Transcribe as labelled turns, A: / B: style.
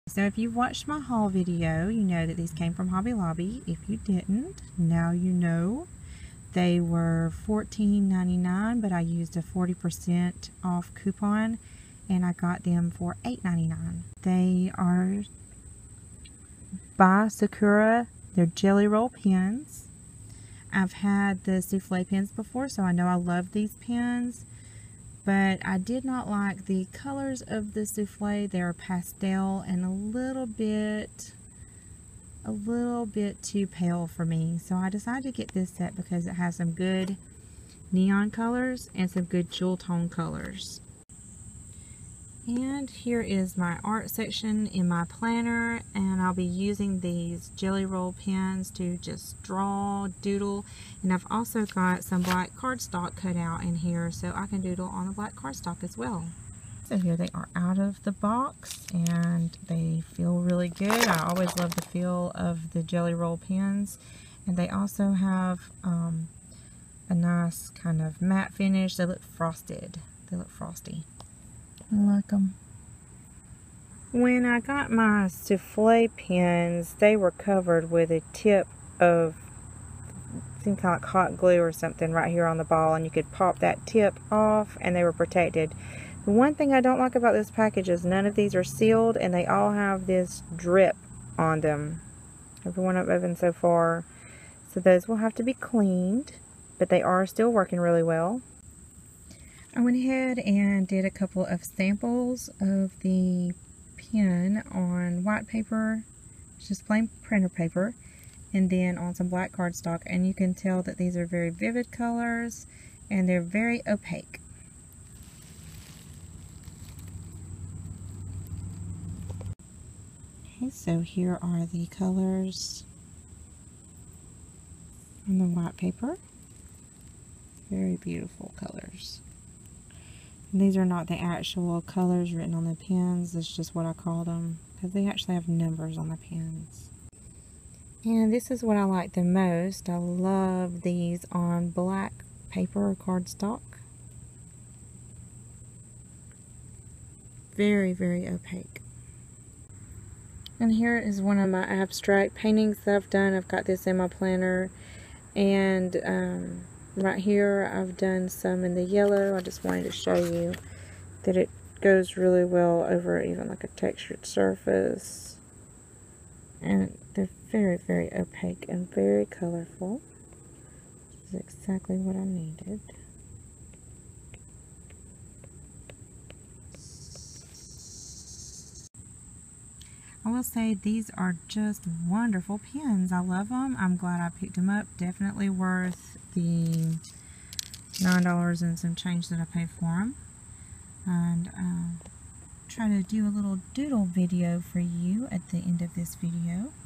A: So if you've watched my haul video, you know that these came from Hobby Lobby. If you didn't, now you know. They were $14.99, but I used a 40% off coupon and I got them for $8.99. They are by Sakura. They're Jelly Roll pens. I've had the souffle pens before, so I know I love these pens. But I did not like the colors of the souffle. They are pastel and a little bit too pale for me. So I decided to get this set because it has some good neon colors and some good jewel tone colors. And here is my art section in my planner, and I'll be using these Jelly Roll pens to just draw, doodle, and I've also got some black cardstock cut out in here so I can doodle on the black cardstock as well. So here they are out of the box and they feel really good. I always love the feel of the Jelly Roll pens, and they also have a nice kind of matte finish. They look frosted. They look frosty. I like them. When I got my souffle pens, they were covered with a tip of, seemed kind of like hot glue or something right here on the ball, and you could pop that tip off and they were protected. The one thing I don't like about this package is none of these are sealed and they all have this drip on them. Every one I've opened so far. So those will have to be cleaned, but they are still working really well. I went ahead and did a couple of samples of the pen on white paper, it's just plain printer paper, and then on some black cardstock, and you can tell that these are very vivid colors and they're very opaque. Okay, so here are the colors on the white paper. Very beautiful colors. And these are not the actual colors written on the pens, it's just what I call them, because they actually have numbers on the pens. And this is what I like the most. I love these on black paper or cardstock. Very, very opaque. And here is one of my abstract paintings that I've done. I've got this in my planner, and right here I've done some in the yellow. I just wanted to show you that it goes really well over even like a textured surface. And they're very, very opaque and very colorful. This is exactly what I needed. I will say these are just wonderful pens. I love them. I'm glad I picked them up. Definitely worth the $9 and some change that I paid for them. And try to do a little doodle video for you at the end of this video.